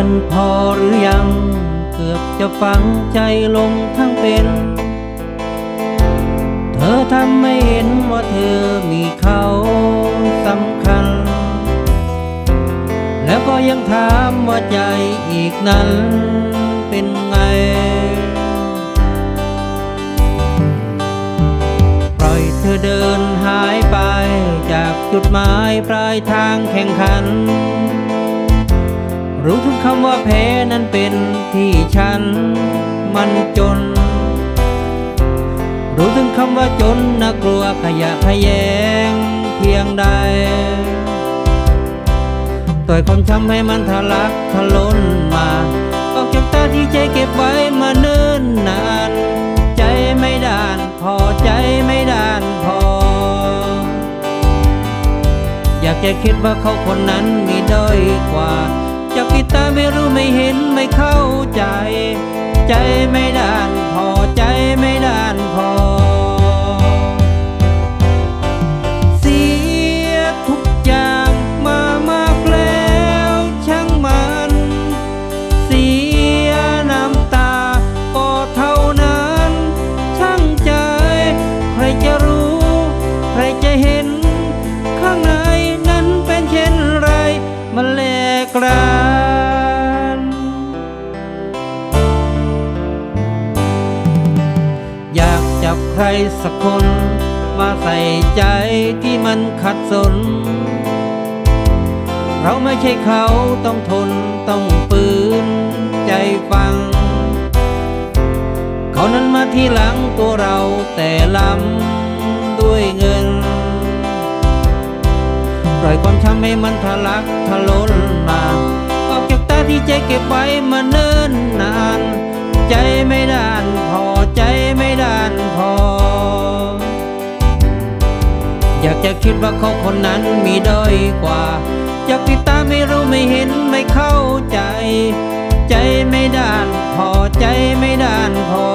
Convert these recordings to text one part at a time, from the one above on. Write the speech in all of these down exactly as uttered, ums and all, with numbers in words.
มันพอหรือยังเกือบจะฝังใจลงทั้งเป็นเธอทำไม่เห็นว่าเธอมีเขาสำคัญแล้วก็ยังถามว่าใจอีกนั้นเป็นไงปล่อยเธอเดินหายไปจากจุดหมายปลายทางแข่งขันรู้ถึงคำว่าแพ้นั้นเป็นที่ฉันมันจนรู้ถึงคำว่าจนน่ากลัวขยะขยงเพียงใดต่อยความช้ำให้มันทะลักทะล้นมาออกจากตาที่ใจเก็บไว้มาเนิ่นนานใจไม่ด้านพอใจไม่ด้านพออยากจะคิดว่าเขาคนนั้นมีด้อยกว่าจากที่ตาไม่รู้ไม่เห็นไม่เข้าใจใจไม่ด้านพอใจไม่ด้านพอเสียทุกอย่างมามากแล้วช่างมันเสียน้ำตาก็เท่านั้นช่างใจใครจะรู้ใครจะเห็นข้างในนั้นเป็นเช่นไรมันแลกรานอยากจับใครสักคนมาใส่ใจที่มันขัดสนเราไม่ใช่เขาต้องทนต้องปืนใจฟังเขานั้นมาที่หลังตัวเราแต่ลำด้วยเงินปล่อยความช้ำให้มันทะลักทะล้นมาออกจากตาที่ใจเก็บไว้มาเนิ่นนานใจไม่ด้านพอใจไม่ด้านพออยากจะคิดว่าเขาคนนั้นมีด้อยกว่าอยากที่ตาไม่รู้ไม่เห็นไม่เข้าใจใจไม่ด้านพอใจไม่ด้านพอ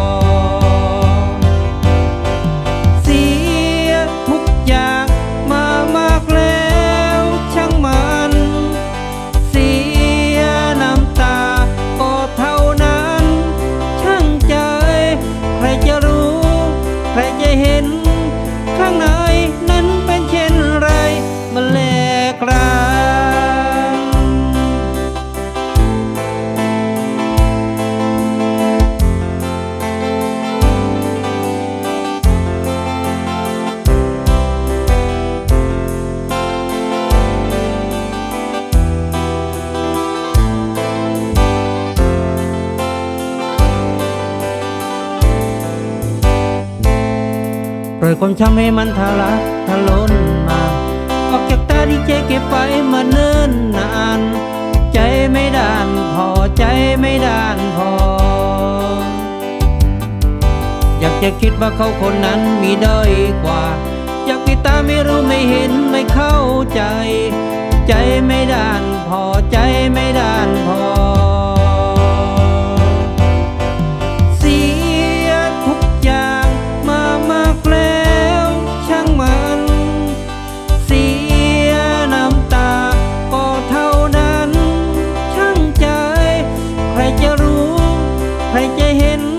เสียทุกอย่างมามากแล้วช่างมันเสียน้ำตาก็เท่านั้นช่างใจใครจะรู้ใครจะเห็นข้างในนั้นเป็นเช่นไรมันแลกรานปล่อยความช้ำให้มันทะลักทะล้นมาออกจากตาที่ใจเก็บไว้มาเนิ่นนานใจไม่ด้านพอใจไม่ด้านพออยากจะคิดว่าเขาคนนั้นมีด้อยกว่าอยากที่ตาไม่รู้ไม่เห็นไม่เข้าใจใจไม่ด้านพอใจไม่ด้านพอเสียทุกอย่างมามากแล้วช่างมันเสียน้ำตาก็เท่านั้นช่างใจใครจะรู้ใครจะเห็น